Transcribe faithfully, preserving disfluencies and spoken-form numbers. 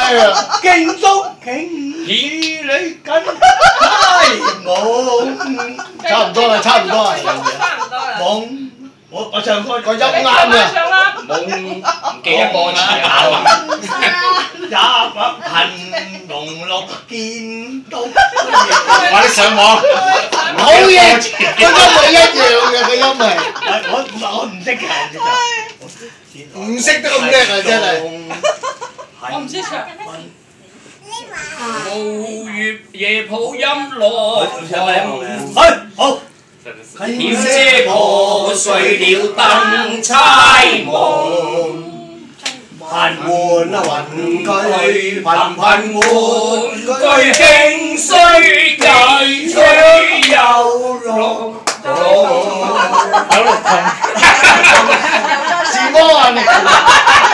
係啊， 敬足敬以你緊係夢， 差唔多啦，差唔多啦。 差唔多啦。 夢，我我唱歌個音啱啊！ 唱啦。 夢唔記得歌詞啊！ 也不恨濃綠見到。 我哋上網。 好嘢，個音係一樣嘅，個音係。 我我唔識嘅， 唔識得咁叻啊！真係。 我唔識唱。 無月夜抱音樂， 去好。 點知破碎了燈猜夢， 頻換啊雲句，頻頻換句輕衰繼吹又落落。 時光啊！你。